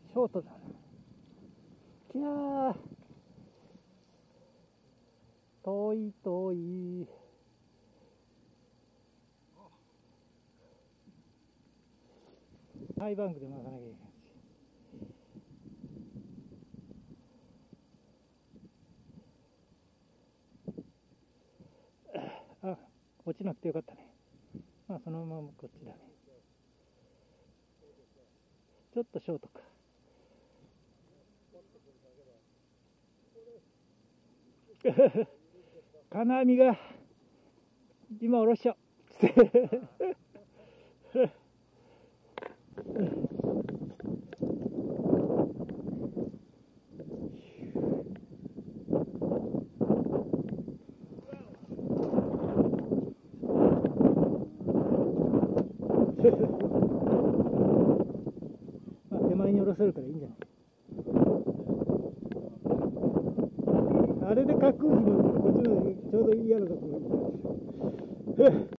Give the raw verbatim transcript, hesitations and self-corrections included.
ショートだ。きゃー、遠い遠い。ハイバンクで回さなきゃいけない。あ、落ちなくてよかったね。まあそのままこっちだね。ちょっとショートか。金網が今下ろしちゃう。まあ手前に下ろせるからいいんじゃない。あれで滑空機のこっちのちょうどいいやろだと思う。